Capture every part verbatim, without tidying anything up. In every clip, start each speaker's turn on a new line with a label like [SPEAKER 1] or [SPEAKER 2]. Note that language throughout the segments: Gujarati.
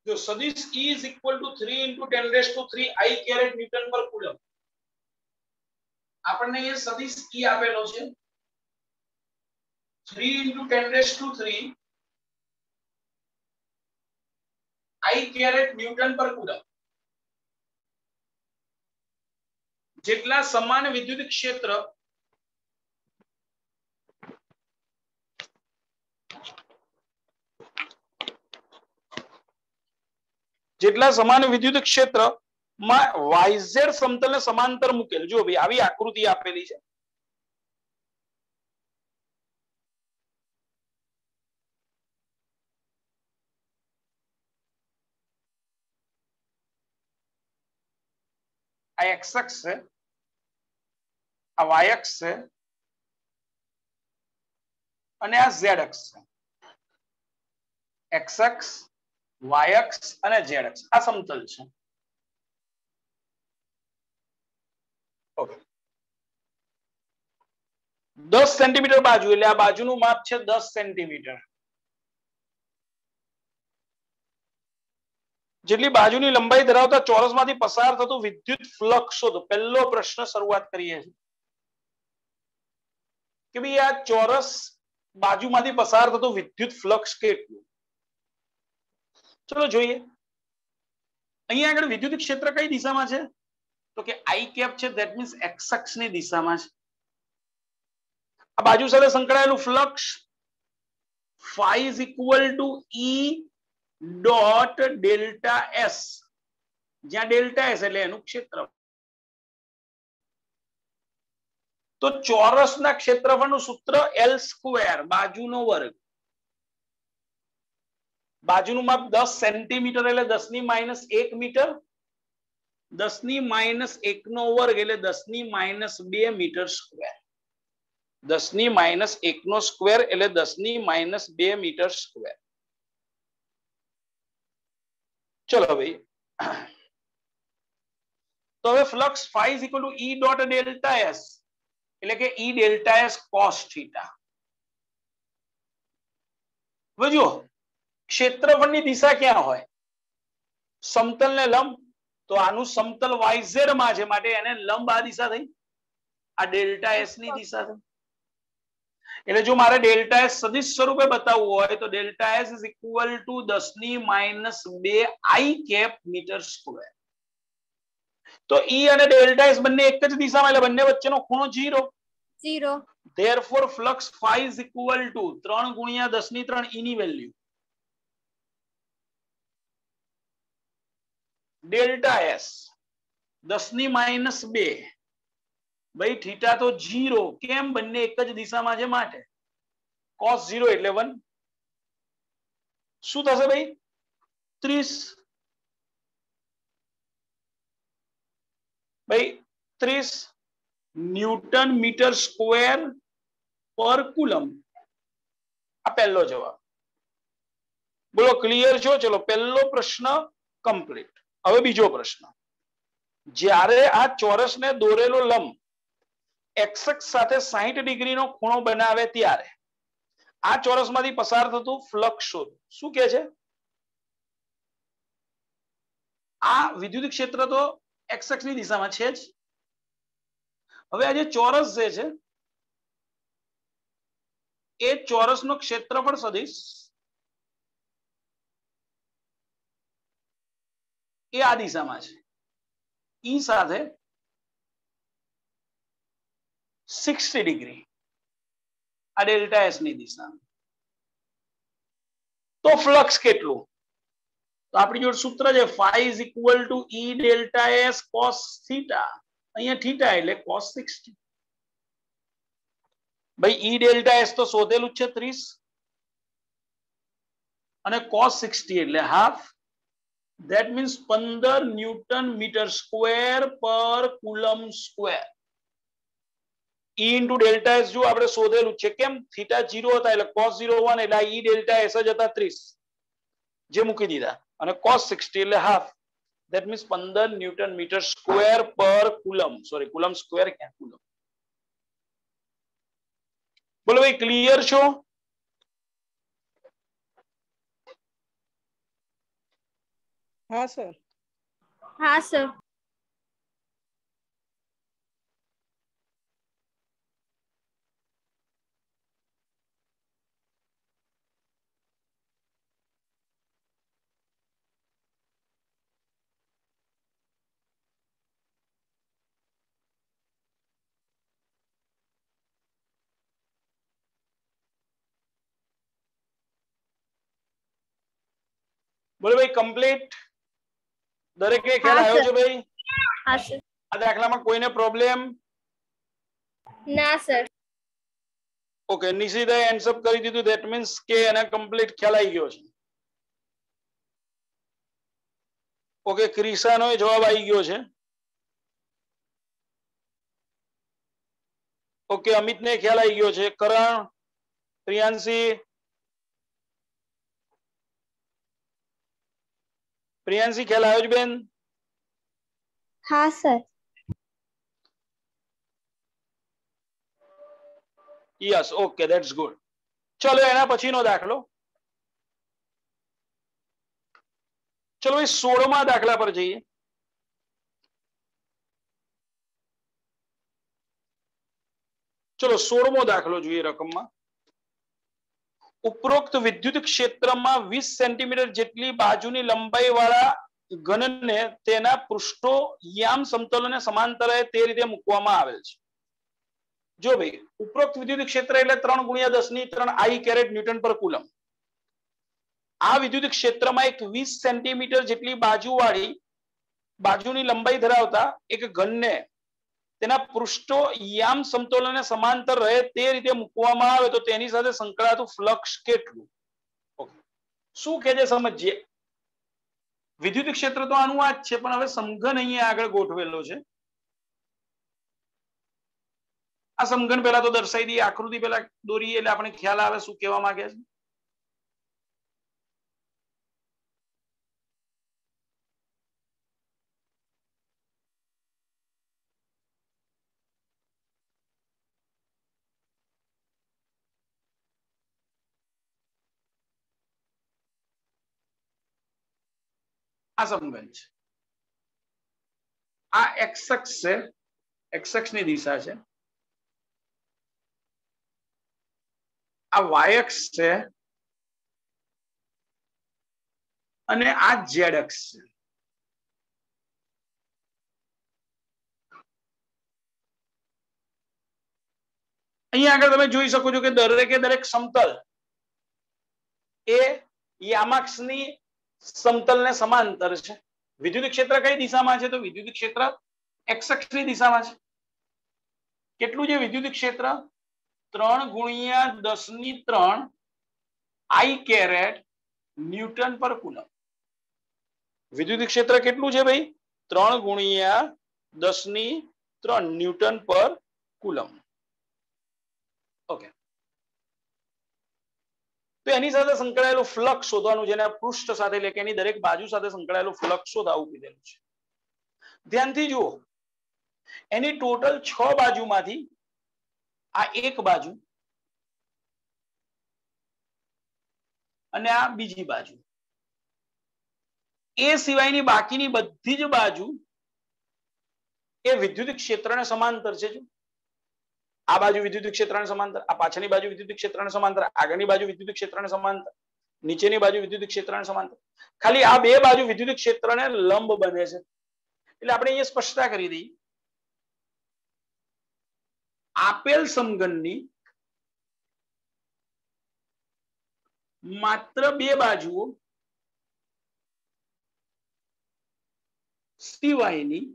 [SPEAKER 1] जो सदिश E is equal to three into ten raised to three I caret newton પર કુલમ. આપણને એ સદિશ E આપેલો છે three into ten raised to three I caret newton પર કુલમ. જેટલા સમાન વિદ્યુત ક્ષેત્ર જેટલા સમાન વિદ્યુત ક્ષેત્ર માં વાયઝેડ સમતલને સમાંતર મૂકેલ. જો ભાઈ આવી આકૃતિ આપેલી છે. આ એક્સ અક્ષ છે, આ વાય અક્ષ છે અને આ ઝેડ અક્ષ છે. એક્સ અક્ષ, વાય અક્ષ અને ઝેડ અક્ષ આ સમતલ છે. ઓકે, દસ સેન્ટીમીટર બાજુ એટલે આ બાજુનું માપ છે દસ સેન્ટીમીટર. જેટલી બાજુની લંબાઈ ધરાવતા ચોરસમાંથી પસાર થતું વિદ્યુત ફ્લક્સ શોધો. પહેલો પ્રશ્ન શરૂઆત કરીએ છીએ કે ભાઈ આ ચોરસ બાજુમાંથી પસાર થતું વિદ્યુત ફ્લક્સ કેટલું. ચલો જોઈએ. અહીંયા આગળ વિદ્યુત ક્ષેત્ર કઈ દિશામાં છે તો કે આઈ કેપ છે, ધેટ મીન્સ એક્સ અક્ષની દિશામાં છે. આ બાજુ સાથે સંકળાયેલું flux phi is equal to E dot delta S, જ્યાં ડેલ્ટા એસ એટલે એનું ક્ષેત્ર. તો ચોરસના ક્ષેત્રફળનું સૂત્ર એલ સ્ક્વેર, બાજુનો વર્ગ. બાજુનું માપ દસ સેન્ટીમીટર એટલે દસ ની માઇનસ એક મીટર. દસ ની માઇનસ એક નો વર્ગ એટલે દસ ની માઇનસ બે મીટર સ્ક્વેર. દસ ની માઇનસ એક નો સ્ક્વેર એટલે દસ ની માઇનસ બે મીટર સ્ક્વેર. ચલો ભાઈ, તો હવે flux phi is equal to E dot delta S એટલે કે E delta S cos theta. હવે જુઓ ક્ષેત્રફળની દિશા ક્યાં હોય? સમતલ ને લંબ. તો આનું સમતલ વાયઝેડ માં છે માટે એને લંબ આ દિશા થઈ, આ ડેલ્ટા એસ ની દિશા થઈ. એટલે જો મારે ડેલ્ટા એસ સદિશ સ્વરૂપે બતાવવું હોય તો delta S is equal to દસ ની માઇનસ બે આઈ કેપ મીટર સ્ક્વેર. તો ઈ અને ડેલ્ટા એસ બંને એક જ દિશામાં એટલે બંને વચ્ચેનો ખૂણો zero.
[SPEAKER 2] Zero.
[SPEAKER 1] Therefore flux phi is equal to ત્રણ ગુણ્યા દસ ની ત્રણ ઈ ની વેલ્યુ ડેલ્ટા એસ દસ ની માઇનસ બે. ભાઈ થીટા તો ઝીરો, કેમ? બંને એક જ દિશામાં છે માટે cos ઝીરો એટલે વન. શું થશે ભાઈ? ત્રીસ. ભાઈ ત્રીસ ન્યૂટન મીટર સ્ક્વેર પર કુલમ. આ પહેલો જવાબ. બોલો ક્લિયર છો? ચલો પહેલો પ્રશ્ન કમ્પ્લીટ. હવે બીજો પ્રશ્ન. જ્યારે આ ચોરસને દોરેલો લંબ એક્સ અક્ષ સાથે સાહીઠ ડિગ્રીનો ખૂણો બનાવે ત્યારે આ ચોરસમાંથી પસાર થતું ફ્લક્સ શોધો. શું કે છે? આ વિદ્યુત ક્ષેત્ર તો એક્સ અક્ષની દિશામાં છે જ. હવે આ જે ચોરસ જે છે એ ચોરસનો ક્ષેત્રફળ સદિશ એ આ દિશામાં છે. ઈ સાથે સાઠ ડિગ્રી, આ ડેલ્ટા એસ ની દિશા. તો ફ્લક્સ કેટલું? તો આપણી જોડે સૂત્ર છે phi is equal to E delta S cos theta. અહીંયા થીટા એટલે cos સાઠ. ભાઈ E ડેલ્ટા એસ તો શોધેલું છે ત્રીસ અને cos સાઠ એટલે હાફ. ધેટ મીન્સ પંદર ન્યૂટન મીટર સ્ક્વેર પર coulomb square. E into delta S જો આપણે શોધેલું છે, કેમ? થીટા ઝીરો હતા એટલે cos ઝીરો વન એટલે E ડેલ્ટા એસ જ હતા ત્રીસ, જે મૂકી દીધા, અને cos સાઠ એટલે હાફ. ધેટ મીન્સ પંદર ન્યૂટન મીટર સ્ક્વેર પર કુલમ. સોરી, કુલમ સ્ક્વેર ક્યાં? કુલમ. બોલો ભાઈ ક્લિયર છો?
[SPEAKER 2] हाँ सर।
[SPEAKER 3] हाँ सर।
[SPEAKER 1] બોલો ભાઈ કમ્પ્લીટ દરેકને ખ્યાલ
[SPEAKER 3] हाँ
[SPEAKER 1] આવ્યો
[SPEAKER 3] सर।
[SPEAKER 1] છે ભાઈ?
[SPEAKER 3] हाँ सर।
[SPEAKER 1] આ દાખલામાં કોઈને પ્રોબ્લેમ?
[SPEAKER 3] ना सर।
[SPEAKER 1] ઓકે, નિશિતાએ આન્સર કરી દીધું, ધેટ મીન્સ કે એને કમ્પ્લીટ ખ્યાલ આવી ગયો છે. ઓકે, ક્રિશાનો જવાબ આવી ગયો છે. ઓકે, અમિતને ખ્યાલ આવી ગયો છે. કરણ, પ્રિયાંશી, પ્રિયાંશી ખ્યાલ આવ્યો છે બેન?
[SPEAKER 3] हाँ sir.
[SPEAKER 1] Yes, okay, that's good. ચલો એના પછીનો દાખલો. ચલો એ સોળમા દાખલા પર જઈએ. ચલો સોળમો દાખલો જોઈએ રકમમાં. ઉપરોક્ત વિદ્યુત ક્ષેત્રમાં વીસ સેન્ટીમીટર જેટલી બાજુની લંબાઈ વાળા ઘનને તેના પૃષ્ઠો યામ સમતલોને સમાંતરે તે રીતે મૂકવામાં આવેલ છે. જો ભાઈ ઉપરોક્ત વિદ્યુત ક્ષેત્ર એટલે ત્રણ ગુણ્યા દસ ની ત્રણ આઈ કેરેટ ન્યૂટન પર કુલમ. આ વિદ્યુત ક્ષેત્રમાં એક વીસ સેન્ટીમીટર જેટલી બાજુવાળી બાજુની લંબાઈ ધરાવતા એક ઘનને તેના પૃષ્ઠો યામ સમતોલને સમાંતર રહે તે રીતે મૂકવામાં આવે તો તેની સાથે સંકળાતું ફ્લક્સ કેટલું? ઓકે, શું કહે છે સમજીએ. વિદ્યુત ક્ષેત્ર તો આનું આ જ છે, પણ હવે સમઘન અહીંયા આગળ ગોઠવેલો છે. આ સમઘન પહેલા તો દર્શાવી દઈએ, આકૃતિ પહેલા દોરીએ એટલે આપણે ખ્યાલ આવે શું કહેવા માંગે છે. આ સમઘન છે. આ એક્સ અક્ષ છે, એક્સ અક્ષની દિશા છે. આ વાય અક્ષ છે અને આ ઝેડ અક્ષ છે. અહીંયા આગળ તમે જોઈ શકો છો કે દરેકે દરેક સમતલ એ યામાક્ષની સમતલને સમાંતર છે. વિદ્યુત ક્ષેત્ર કઈ દિશામાં છે? તો વિદ્યુત ક્ષેત્ર એક્સ અક્ષની દિશામાં છે. કેટલું છે વિદ્યુત ક્ષેત્ર? ત્રણ ગુણ્યા દસ ની ત્રણ આઈ કેરેટ ન્યૂટન પર કુલમ. વિદ્યુત ક્ષેત્ર કેટલું છે ભાઈ? ત્રણ ગુણ્યા દસ ની ત્રણ ન્યૂટન પર કુલમ. ઓકે, તો એની સાથે સંકળાયેલું ફ્લક્સ શોધવાનું છે. પૃષ્ઠ સાથે એટલે કે એની દરેક બાજુ સાથે સંકળાયેલું ફ્લક્સ શોધાવું કીધેલું છે. ધ્યાનથી જુઓ, એની ટોટલ છ બાજુમાંથી આ એક બાજુ અને આ બીજી બાજુ, એ સિવાયની બાકીની બધી જ બાજુ એ વિદ્યુત ક્ષેત્રને સમાંતર છે. આ બાજુ વિદ્યુત ક્ષેત્રને સમાંતર, આ પાછળની બાજુ વિદ્યુત ક્ષેત્રને સમાંતર, આગળની બાજુ વિદ્યુત ક્ષેત્રને સમાંતર, નીચેની બાજુ વિદ્યુત ક્ષેત્રને સમાંતર. ખાલી આ બે બાજુ વિદ્યુત ક્ષેત્રને લંબ બને છે. એટલે આપણે અહીંયા સ્પષ્ટતા કરી દઈએ. આપેલ સમઘનની માત્ર બે બાજુઓ સિવાયની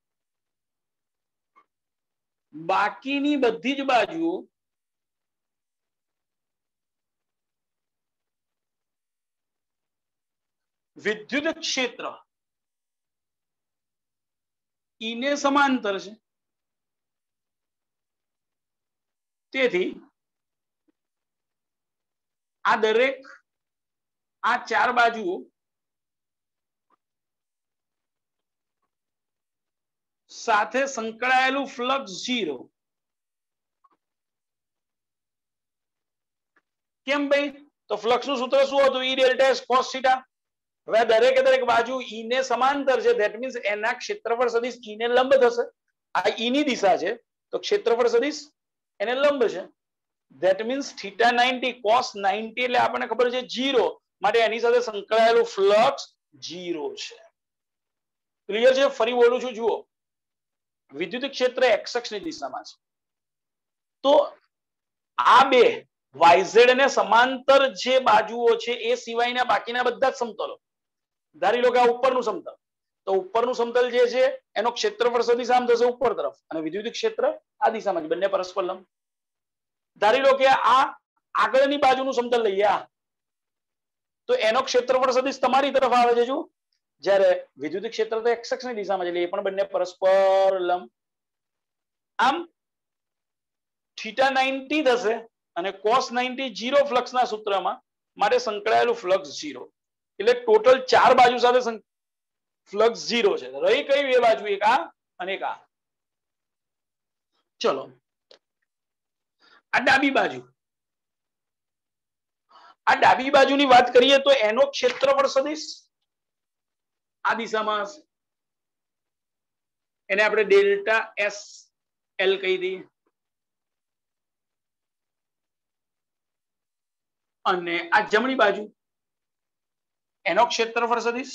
[SPEAKER 1] બાકીની બધી જ બાજુઓ વિદ્યુત ક્ષેત્ર ઈને સમાંતર છે. તેથી આ દરેક આ ચાર બાજુઓ સાથે સંકળાયેલું ફ્લક્સ ઝીરો. કેમ ભાઈ? તો ફ્લક્સ નું સૂત્ર શું હતું? E delta S cos theta. હવે દરેકે દરેક બાજુ ઈ ને સમાંતર છે, ધેટ મીન્સ એના ક્ષેત્રફળ સદિશ ઈ ને લંબ થશે. આ ઈ ની દિશા છે તો ક્ષેત્રફળ સદિશ એને લંબ છે. That means theta ninety cos ninety એટલે આપણને ખબર છે જીરો, માટે એની સાથે સંકળાયેલું ફ્લક્સ જીરો છે. ક્લિયર છે? ફરી બોલું છું, જુઓ. વિદ્યુત ક્ષેત્ર એક્સ અક્ષની દિશામાં છે તો આ બે વાયઝેડ ને સમાંતર જે બાજુઓ છે એ સિવાયના બાકીના બધા જ સમતલો, ધારી લો કે આ ઉપરનું સમતલ, તો ઉપરનું સમતલ જે છે એનો ક્ષેત્રફળ સદિશ આમ થશે ઉપર તરફ અને વિદ્યુત ક્ષેત્ર આ દિશામાં, બંને પરસ્પર લંબ. ધારી લો કે આ આગળની બાજુનું સમતલ લઈએ આ, તો એનો ક્ષેત્રફળ સદિશ તમારી તરફ આવે છે, જો જ્યારે વિદ્યુત ક્ષેત્ર તો એક્સ અક્ષની દિશામાં છે એટલે એ પણ બંને પરસ્પર લંબ. આમ થીટા નાઇન્ટી થશે અને કોસ નાઇન્ટી જીરો ફ્લક્સના સૂત્રમાં, માટે સંકળાયેલું ફ્લક્સ જીરો. એટલે ટોટલ ચાર બાજુ સાથે ફ્લક્સ જીરો છે. રહી કઈ બે બાજુ? એક આ અને એક આ. ચલો, આ ડાબી બાજુ, આ ડાબી બાજુની વાત કરીએ તો એનો ક્ષેત્રફળ સદિશ આ દિશામાં હશે, એને આપણે ડેલ્ટા એસ એલ કહી દઈએ. અને આ જમણી બાજુ એનો ક્ષેત્રફળ સદિશ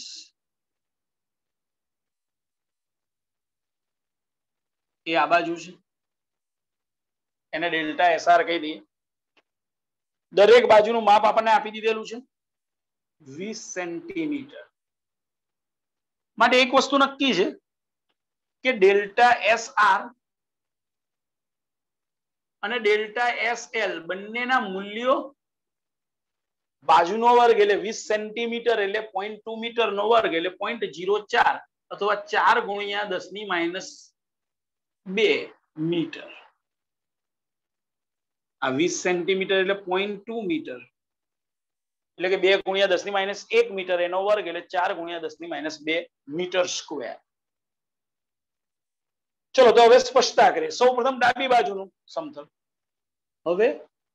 [SPEAKER 1] એ આ બાજુ છે, એને ડેલ્ટા એસઆર કહી દઈએ. દરેક બાજુનું માપ આપણને આપી દીધેલું છે વીસ સેન્ટીમીટર. માટે એક વસ્તુ નક્કી છે કે ડેલ્ટા એસ આર અને ડેલ્ટા એસ એલ બંનેના મૂલ્યો બાજુનો વર્ગ એટલે વીસ સેન્ટીમીટર એટલે પોઈન્ટ ટુ મીટર નો વર્ગ એટલે પોઈન્ટ ઝીરો ચાર અથવા ચાર ગુણ્યા દસ ની માઇનસ બે મીટર. આ વીસ સેન્ટીમીટર એટલે પોઈન્ટ ટુ મીટર એટલે કે બે ગુણ્યા દસ ની માઇનસ એક મીટર એનો વર્ગ એટલે ચાર ગુણ્યા દસ ની માઇનસ બે મીટર સ્ક્વેર. ચલો તો હવે સ્પષ્ટતા કરીએ. સૌ પ્રથમ ડાબી બાજુનું સમતલ. હવે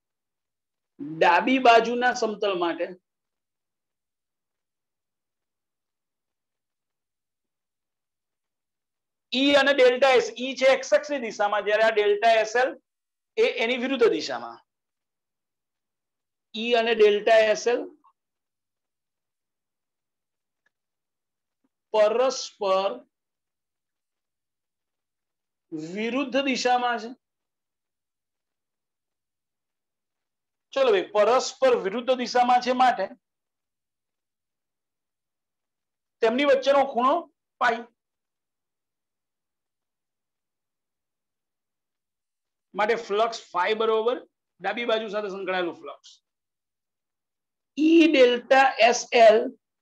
[SPEAKER 1] ડાબી બાજુના સમતલ માટે ઈ અને ડેલ્ટા એસ, ઈ છે એક્સ અક્ષની દિશામાં, જ્યારે આ ડેલ્ટા એસએલ એ એની વિરુદ્ધ દિશામાં. ઈ અને ડેલ્ટા એસએલ પરસ્પર વિરુદ્ધ દિશામાં છે. ચલો ભાઈ, પરસ્પર વિરુદ્ધ દિશામાં છે માટે તેમની વચ્ચેનો ખૂણો પાઈ. માટે ફ્લક્સ ફાઈ બરોબર ડાબી બાજુ સાથે સંકળાયેલું flux E delta S L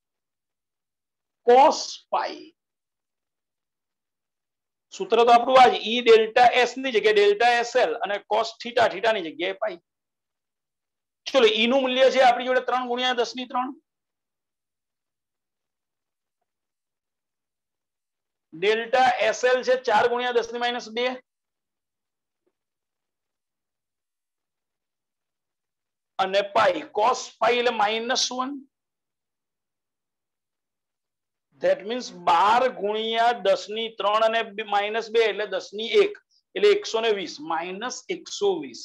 [SPEAKER 1] cos pi. સૂત્ર તો આપણું આ જ, ઈ ડેલ્ટા એસ ની જગ્યાએ ડેલ્ટા એસ એલ અને કોસ થીટા થીટા ની જગ્યાએ પાઈ. ચલો, ઈ નું મૂલ્ય છે આપણી જોડે ત્રણ ગુણ્યા દસ ની ત્રણ. ડેલ્ટા એસ એલ છે ચાર ગુણ્યા દસ ની માઇનસ બે. અને પાઈ કોસ પાઈ એટલે માઇનસ વન. ધેટ મીન્સ બાર ગુણ્યા દસ ની ત્રણ અને માઇનસ બે એટલે દસ ની એક એટલે એકસો ને વીસ માઇનસ એકસો વીસ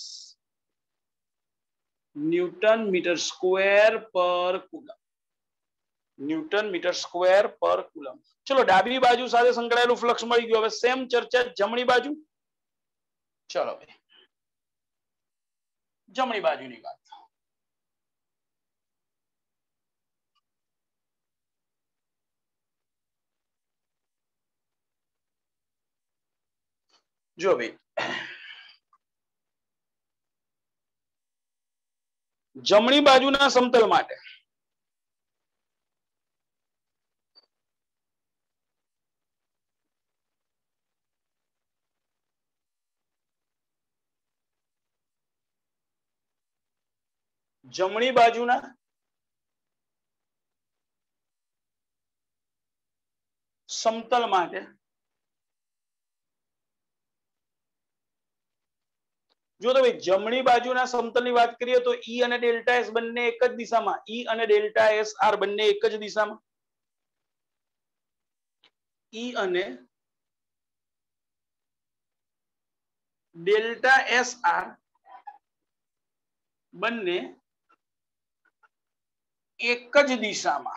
[SPEAKER 1] ન્યૂટન મીટર સ્ક્વેર પર કુલમ. ન્યૂટન મીટર સ્ક્વેર પર કુલમ. ચલો, ડાબી બાજુ સાથે સંકળાયેલું ફ્લક્સ મળી ગયું. હવે સેમ ચર્ચા જમણી બાજુ. ચલો ભાઈ, જમણી બાજુની વાત. જો ભાઈ, જમણી બાજુના સમતલ માટે જમણી બાજુના સમતલ માટે જો તો ભાઈ જમણી બાજુના સમતલની વાત કરીએ તો ઈ અને ડેલ્ટા એસ બંને એક જ દિશામાં, ઈ અને ડેલ્ટા એસ આર બંને એક જ દિશામાં. ઈ અને ડેલ્ટા એસ આર બંને એક જ દિશામાં,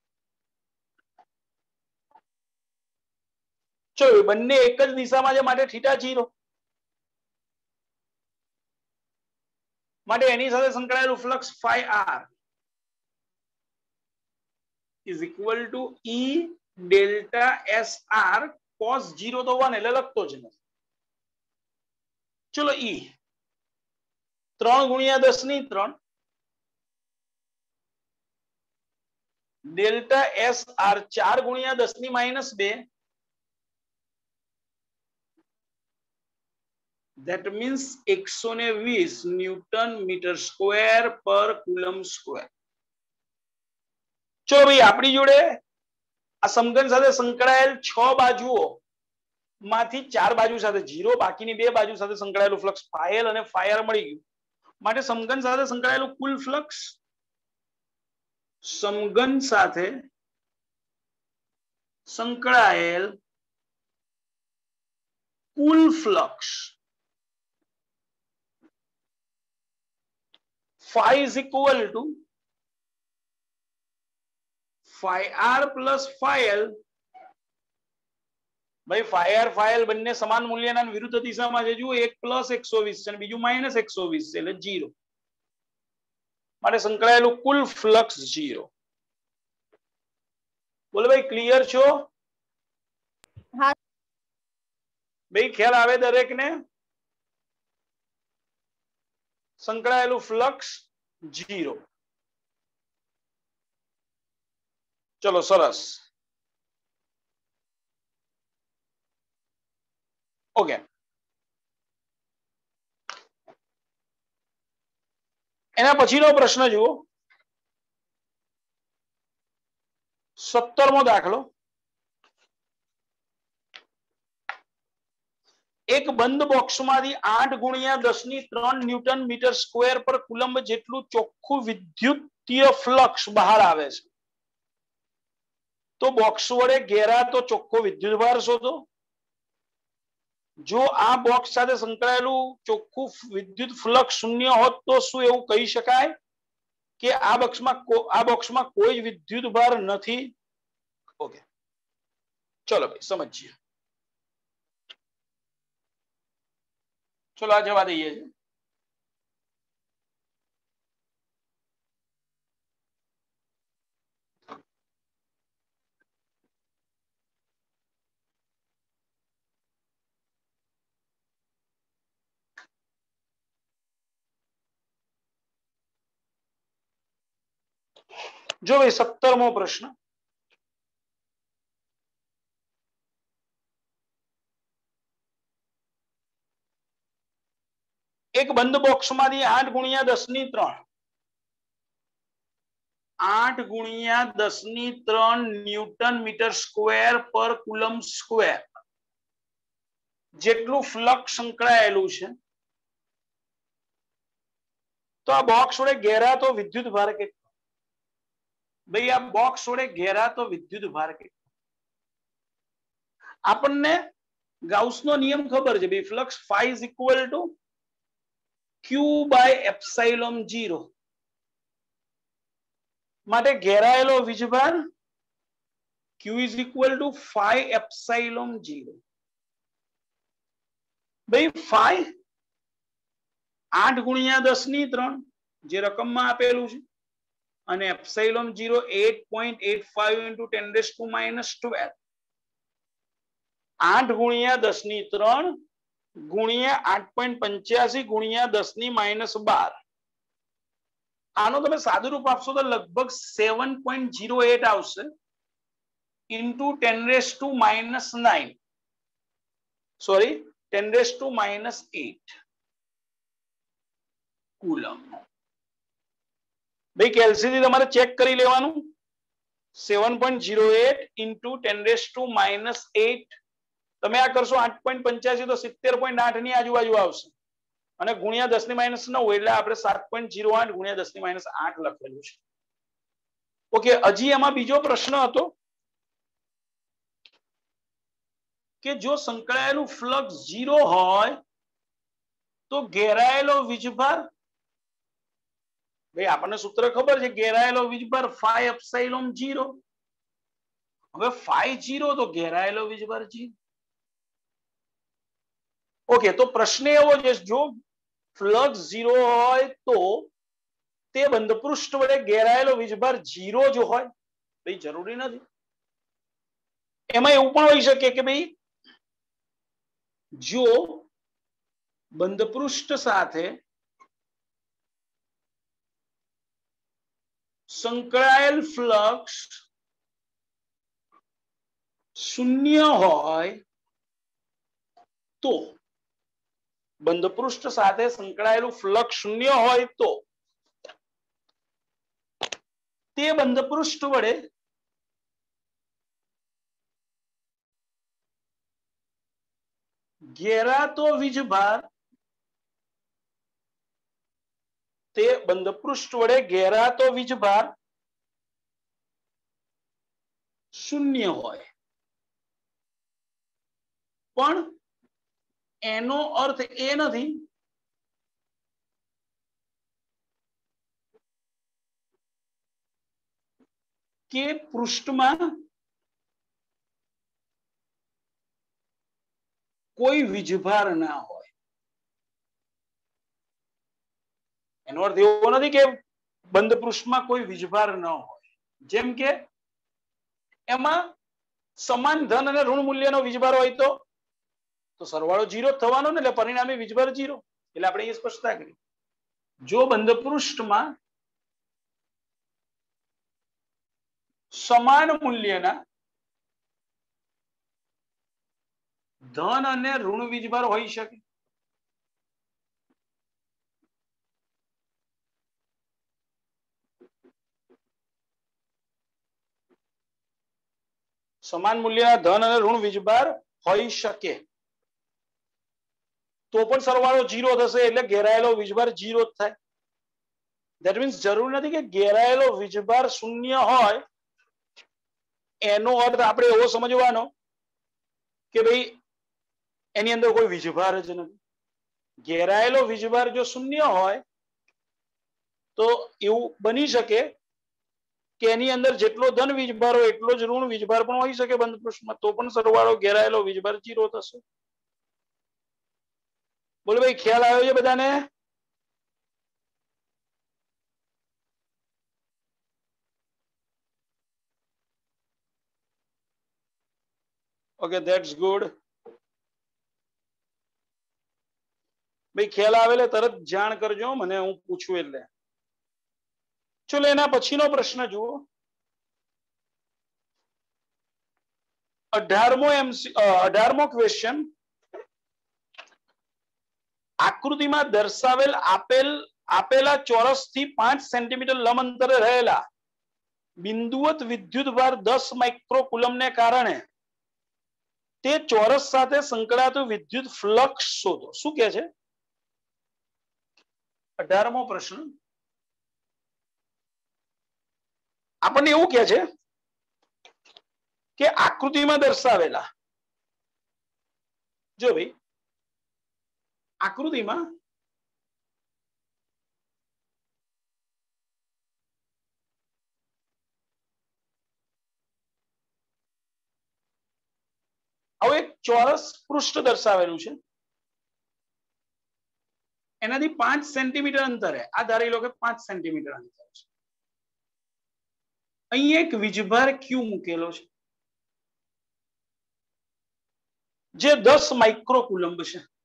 [SPEAKER 1] ચલો બંને એક જ દિશામાં છે માટે થીટા જીરો, માટે એની સાથે સંકળાયેલું flux phi R is equal to E delta S R cos zero તો one એટલે લખતો જ નથી. ચલો E ત્રણ ગુણ્યા દસ ની ત્રણ ડેલ્ટા એસ આર ચાર ગુણ્યા દસ ની માઇનસ બે, that means એકસો ને વીસ ન્યૂટન મીટર સ્ક્વેર પર કુલમ સ્ક્વેર. ચલો ભાઈ આપણી જોડે આ સમઘન સાથે સંકળાયેલ છ બાજુઓ માંથી ચાર બાજુ સાથે જીરો, બાકીની બે બાજુ સાથે સંકળાયેલું ફ્લક્સ ફાયલ અને ફાયર મળી ગયું, માટે સમઘન સાથે સંકળાયેલું કુલ ફ્લક્સ, સમઘન સાથે સંકળાયેલ કુલ flux phi is equal to phi r plus phi l. ભાઈ phi r phi l બંને સમાન મૂલ્યના વિરુદ્ધ દિશામાં છે. જુઓ એક પ્લસ એકસો વીસ છે અને બીજું માઇનસ એકસો વીસ છે એટલે જીરો, માટે સંકળાયેલું કુલ ફ્લક્સ જીરો. બોલો ભાઈ ક્લિયર છો?
[SPEAKER 3] હા
[SPEAKER 1] ભાઈ ખ્યાલ આવે દરેક ને? સંકળાયેલું ફ્લક્સ જીરો. ચલો સરસ. ઓકે, એના પછીનો પ્રશ્ન જુઓ, સત્તરમો દાખલો. એક બંધ બોક્સમાંથી આઠ ગુણ્યા દસ ની ત્રણ ન્યૂટન મીટર સ્ક્વેર પર કુલંબ જેટલું ચોખ્ખું વિદ્યુતીય ફ્લક્સ બહાર આવે છે. તો બોક્સ વડે ઘેરાતો ચોખ્ખો વિદ્યુતભાર શોધો. જો આ બોક્સ સાથે સંકળાયેલું ચોખ્ખું વિદ્યુત ફ્લક્સ શૂન્ય હોત તો શું એવું કહી શકાય કે આ બોક્સમાં આ બોક્સમાં કોઈ વિદ્યુતભાર નથી? ઓકે, ચલો ભાઈ સમજીએ. ચલો આ જવા દઈએ છીએ. જો ભાઈ સત્તરમો પ્રશ્ન. એક બંધ બોક્સમાંથી આઠ ગુણ્યા દસ ની ત્રણ આઠ ગુણ્યા દસ ની ત્રણ ન્યૂટન મીટર સ્ક્વેર પર કુલમ સ્ક્વેર જેટલું ફ્લક્સ સંકળાયેલું છે. તો આ બોક્સ વડે ઘેરાતો વિદ્યુત ભાર કેટલો? ભાઈ આ બોક્સ વડે ઘેરાતો વિદ્યુત ભાર કેટલો? આપણને ગાઉસનો નિયમ ખબર છે ભાઈ, flux phi is equal to Q by epsilon zero. માટે ઘેરાયેલો વીજભાર Q is equal to phi epsilon zero. ભાઈ phi આઠ ગુણ્યા દસ ની ત્રણ જે રકમમાં આપેલું છે અને epsilon zero eight point eight five into ten raised to minus twelve. આઠ ગુણ્યા દસ ની ત્રણ ગુણ્યા આઠ પોઈન્ટ પંચ્યાસી ગુણ્યા દસ ની માઇનસ બાર. આનો તમે સાદું રૂપ આપશો તો લગભગ seven point zero eight આવશે into ten raised to minus nine. Sorry ten raised to minus eight coulomb. ભાઈ કેલ્સીથી તમારે ચેક કરી લેવાનું. seven point zero eight into ten raised to minus eight. તમે આ કરશો આઠ પોઈન્ટ પંચ્યાસી તો સિત્તેર પોઈન્ટ આઠ ની આજુબાજુ આવશે અને ગુણ્યા દસ ની માઇનસ નવ એટલે આપણે સાત પોઈન્ટ zero આઠ ગુણ્યા દસ ની માઇનસ આઠ લખેલું છે. ઓકે, હજી એમાં બીજો પ્રશ્ન હતો. કે જો સંકળાયેલું ફ્લક્સ ઝીરો હોય તો ઘેરાયેલો વીજભાર, ભાઈ આપણને સૂત્ર ખબર છે, ઘેરાયેલો વીજભાર ફાઈ એપ્સિલોન ઝીરો. હવે ફાઈ ઝીરો તો ઘેરાયેલો વીજભાર ઝીરો. ઓકે, તો પ્રશ્ન એવો છે, જો ફ્લક્સ ઝીરો હોય તો તે બંધપૃષ્ઠ વડે ઘેરાયેલો વીજભાર ઝીરો જ હોય? ભાઈ જરૂરી નથી. એમાં એવું પણ હોઈ શકે કે ભાઈ જો બંધપૃષ્ઠ સાથે સંકળાયેલ ફ્લક્સ શૂન્ય હોય તો, બંધપૃષ્ઠ સાથે સંકળાયેલું ફ્લક્સ શૂન્ય હોય તો તે બંધપૃષ્ઠ વડે ઘેરાતો વીજભાર તે બંધપૃષ્ઠ વડે ઘેરાતો વીજભાર શૂન્ય હોય. પણ એનો અર્થ એ નથી કે પૃષ્ઠમાં કોઈ વીજભાર ના હોય. એનો અર્થ એવો નથી કે બંધ પૃષ્ઠમાં કોઈ વીજભાર ન હોય. જેમ કે એમાં સમાન ધન અને ઋણ મૂલ્યનો વીજભાર હોય તો તો સરવાળો જીરો થવાનો ને, એટલે પરિણામી વીજભાર જીરો. એટલે આપણે એ સ્પષ્ટતા કરી. જો બંધ પૃષ્ઠમાં સમાન મૂલ્યના ધન અને ઋણ વીજભાર હોઈ શકે, સમાન મૂલ્યના ધન અને ઋણ વીજભાર હોઈ શકે તો પણ સરવાળો જીરો થશે, એટલે ઘેરાયેલો વીજભાર જીરો જ થાય. ધેટ મીન્સ જરૂર નથી કે ઘેરાયેલો વીજભાર શૂન્ય હોય. એનો અર્થ આપણે એવો સમજવાનો કે ભાઈ એની અંદર કોઈ વીજભાર જ નથી. ઘેરાયેલો વીજભાર જો શૂન્ય હોય તો એવું બની શકે કે એની અંદર જેટલો ધન વીજભાર હોય એટલો જ ઋણ વીજભાર પણ હોઈ શકે બંધ પૃષ્ઠમાં, તો પણ સરવાળો ઘેરાયેલો વીજભાર જીરો થશે. બોલો ભાઈ, ખ્યાલ આવ્યો છે બધાને? Okay, that's good. ભાઈ ખ્યાલ આવેલે તરત જાણ કરજો મને, હું પૂછું એટલે. ચલો એના પછીનો પ્રશ્ન જુઓ. અઢારમો એમસી અઢારમો ક્વેશ્ચન. આકૃતિમાં દર્શાવેલ આપેલ આપેલા ચોરસ થી પાંચ સેન્ટીમીટર લંબ અંતરે રહેલા બિંદુવત વિદ્યુત ભાર દસ માઇક્રોકુલમને કારણે તે ચોરસ સાથે સંકળાતું વિદ્યુત ફ્લક્સ શોધો. શું કે છે? અઢારમો પ્રશ્ન આપણને એવું કે છે કે આકૃતિમાં દર્શાવેલા, જો ભાઈ આકૃતિમાં હવે એક ચોરસ પૃષ્ઠ દર્શાવેલું છે, એનાથી પાંચ સેન્ટીમીટર અંતરે, આ ધારી લો કે પાંચ સેન્ટીમીટર અંતર છે. અહીં એક વીજભાર ક્યુ મૂકેલો છે જે દસ માઇક્રોકુલમ્બ છે.